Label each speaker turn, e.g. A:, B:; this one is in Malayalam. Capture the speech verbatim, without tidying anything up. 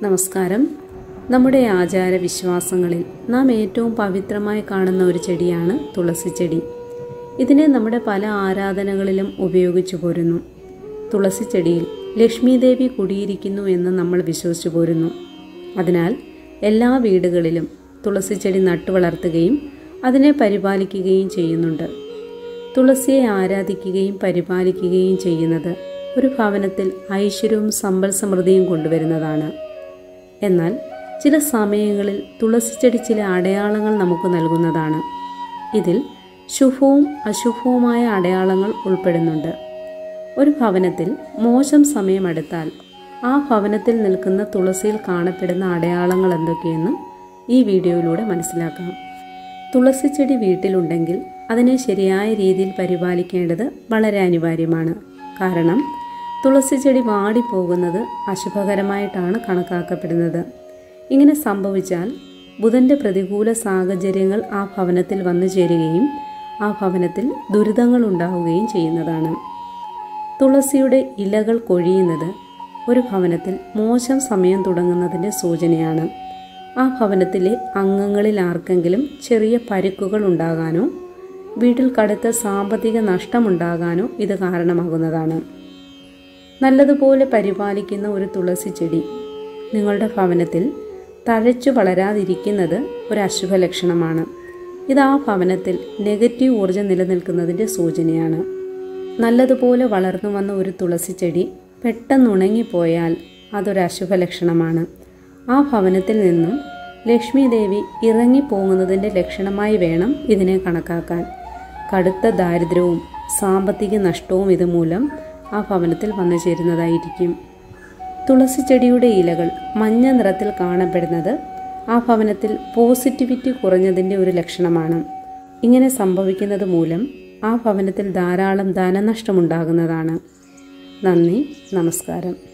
A: നമസ്കാരം. നമ്മുടെ ആചാരവിശ്വാസങ്ങളിൽ നാം ഏറ്റവും പവിത്രമായി കാണുന്ന ഒരു ചെടിയാണ് തുളസിച്ചെടി. ഇതിനെ നമ്മുടെ പല ആരാധനകളിലും ഉപയോഗിച്ചു പോരുന്നു. തുളസിച്ചെടിയിൽ ലക്ഷ്മി ദേവി കുടിയിരിക്കുന്നു എന്ന് നമ്മൾ വിശ്വസിച്ചു പോരുന്നു. അതിനാൽ എല്ലാ വീടുകളിലും തുളസിച്ചെടി നട്ടുവളർത്തുകയും അതിനെ പരിപാലിക്കുകയും ചെയ്യുന്നുണ്ട്. തുളസിയെ ആരാധിക്കുകയും പരിപാലിക്കുകയും ചെയ്യുന്നത് ഒരു ഭവനത്തിൽ ഐശ്വര്യവും സമ്പൽ സമൃദ്ധിയും കൊണ്ടുവരുന്നതാണ്. എന്നാൽ ചില സമയങ്ങളിൽ തുളസിച്ചെടി ചില അടയാളങ്ങൾ നമുക്ക് നൽകുന്നതാണ്. ഇതിൽ ശുഭവും അശുഭവുമായ അടയാളങ്ങൾ ഉൾപ്പെടുന്നുണ്ട്. ഒരു ഭവനത്തിൽ മോശം സമയമെടുത്താൽ ആ ഭവനത്തിൽ നിൽക്കുന്ന തുളസിയിൽ കാണപ്പെടുന്ന അടയാളങ്ങൾ എന്തൊക്കെയെന്ന് ഈ വീഡിയോയിലൂടെ മനസ്സിലാക്കാം. തുളസിച്ചെടി വീട്ടിലുണ്ടെങ്കിൽ അതിനെ ശരിയായ രീതിയിൽ പരിപാലിക്കേണ്ടത് വളരെ അനിവാര്യമാണ്. കാരണം തുളസിച്ചെടി വാടിപ്പോകുന്നത് അശുഭകരമായിട്ടാണ് കണക്കാക്കപ്പെടുന്നത്. ഇങ്ങനെ സംഭവിച്ചാൽ ബുധൻ്റെ പ്രതികൂല സാഹചര്യങ്ങൾ ആ ഭവനത്തിൽ വന്നു ചേരുകയും ആ ഭവനത്തിൽ ദുരിതങ്ങൾ ഉണ്ടാവുകയും ചെയ്യുന്നതാണ്. തുളസിയുടെ ഇലകൾ കൊഴിയുന്നത് ഒരു ഭവനത്തിൽ മോശം സമയം തുടങ്ങുന്നതിൻ്റെ സൂചനയാണ്. ആ ഭവനത്തിലെ അംഗങ്ങളിൽ ആർക്കെങ്കിലും ചെറിയ പരിക്കുകൾ ഉണ്ടാകാനോ വീട്ടിൽ കടുത്ത സാമ്പത്തിക നഷ്ടമുണ്ടാകാനോ ഇത് കാരണമാകുന്നതാണ്. നല്ലതുപോലെ പരിപാലിക്കുന്ന ഒരു തുളസി ചെടി നിങ്ങളുടെ ഭവനത്തിൽ തഴച്ചു വളരാതിരിക്കുന്നത് ഒരു അശുഭ ലക്ഷണമാണ്. ഇത് ആ ഭവനത്തിൽ നെഗറ്റീവ് ഊർജ്ജം നിലനിൽക്കുന്നതിൻ്റെ സൂചനയാണ്. നല്ലതുപോലെ വളർന്നു വന്ന ഒരു തുളസി ചെടി പെട്ടെന്ന് ഉണങ്ങിപ്പോയാൽ അതൊരു അശുഭ ലക്ഷണമാണ്. ആ ഭവനത്തിൽ നിന്നും ലക്ഷ്മി ദേവി ഇറങ്ങിപ്പോകുന്നതിൻ്റെ ലക്ഷണമായി വേണം ഇതിനെ കണക്കാക്കാൻ. കടുത്ത ദാരിദ്ര്യവും സാമ്പത്തിക നഷ്ടവും ഇതുമൂലം ആ ഭവനത്തിൽ വന്നു ചേരുന്നതായിരിക്കും. തുളസി ചെടിയുടെ ഇലകൾ മഞ്ഞ നിറത്തിൽ കാണപ്പെടുന്നത് ആ ഭവനത്തിൽ പോസിറ്റിവിറ്റി കുറഞ്ഞതിൻ്റെ ഒരു ലക്ഷണമാണ്. ഇങ്ങനെ സംഭവിക്കുന്നത് മൂലം ആ ഭവനത്തിൽ ധാരാളം ധനനഷ്ടമുണ്ടാകുന്നതാണ്. നന്ദി, നമസ്കാരം.